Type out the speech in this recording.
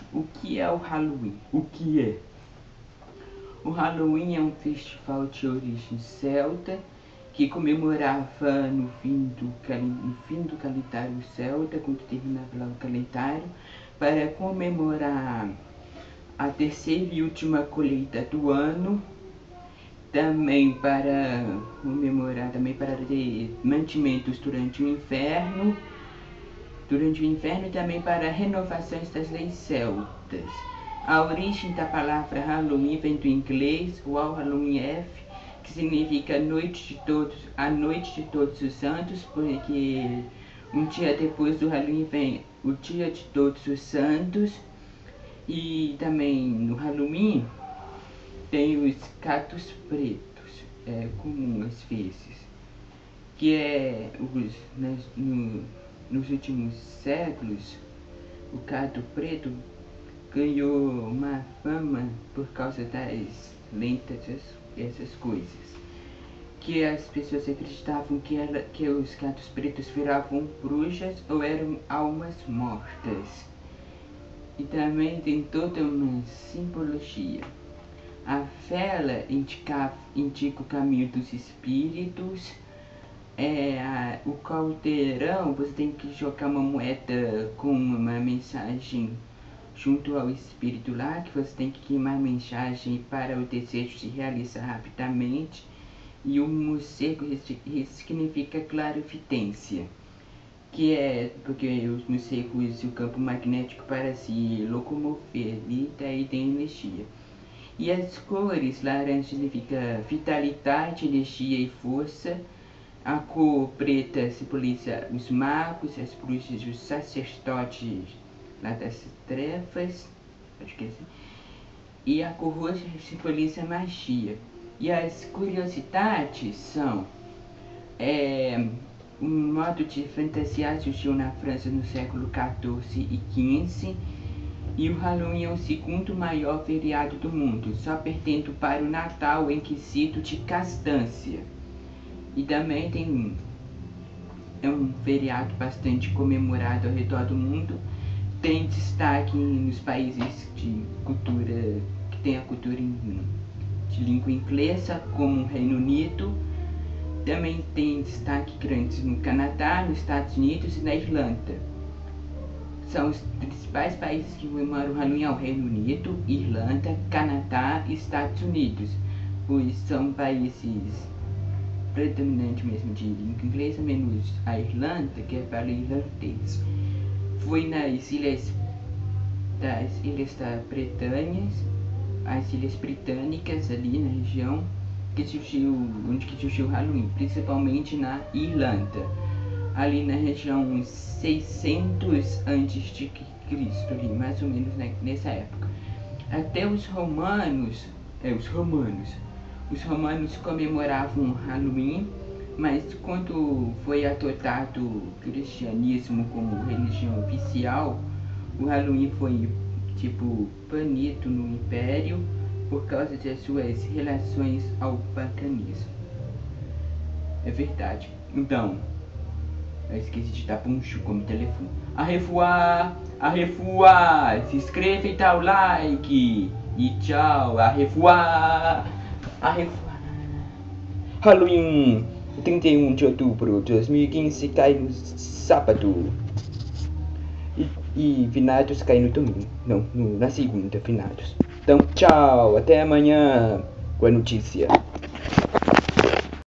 O que é o Halloween? O que é? O Halloween é um festival de origem celta que comemorava no fim do calendário celta, quando terminava lá o calendário, para comemorar a terceira e última colheita do ano, também para comemorar, também para ter mantimentos durante o inverno e também para renovações das leis celtas. A origem da palavra Halloween vem do inglês, o All Halloween Eve, que significa a noite de todos os santos, porque um dia depois do Halloween vem o dia de todos os santos. E também no Halloween tem os gatos pretos, é comum às vezes, que é nos últimos séculos o gato preto ganhou uma fama por causa das lendas, essas coisas, que as pessoas acreditavam que os gatos pretos viravam bruxas ou eram almas mortas. E também tem toda uma simbologia. A vela indica o caminho dos espíritos. O caldeirão, você tem que jogar uma moeda com uma mensagem junto ao espírito lá, que você tem que queimar a mensagem para o desejo se realizar rapidamente. E o morcego significa clarividência, que é porque os morcegos usam o campo magnético para se locomover, e daí tem energia. E as cores: laranja significa vitalidade, energia e força. A cor preta simboliza os magos, as bruxas, os sacerdotes lá das trevas, acho que é assim. E a cor roxa simboliza a magia. E as curiosidades são: um modo de fantasiar surgiu na França no século XIV e XV, e o Halloween é o segundo maior feriado do mundo, só perdendo para o Natal em quesito de constância. E também é um feriado bastante comemorado ao redor do mundo. Tem destaque nos países de cultura, que tem a cultura de língua inglesa, como o Reino Unido. Também tem destaque grande no Canadá, nos Estados Unidos e na Irlanda. São os principais países que comemoram o Halloween: o Reino Unido, Irlanda, Canadá e Estados Unidos, pois são países predominante mesmo de língua inglesa, menos a Irlanda, que é para irlandês. Foi nas ilhas da Bretanha, as ilhas britânicas ali na região, onde surgiu o Halloween, principalmente na Irlanda, ali na região 600 a.C., ali, mais ou menos nessa época. Até os romanos comemoravam Halloween, mas quando foi adotado o cristianismo como religião oficial, o Halloween foi banido no Império por causa das suas relações ao paganismo. É verdade. Então, eu esqueci de dar puncho como telefone. Arrevoar, se inscreva e dá o like. E tchau, arrevoar. Halloween 31 de outubro de 2015 cai no sábado. E finados cai no domingo. Não, na segunda, finados. Então, tchau, até amanhã com a notícia.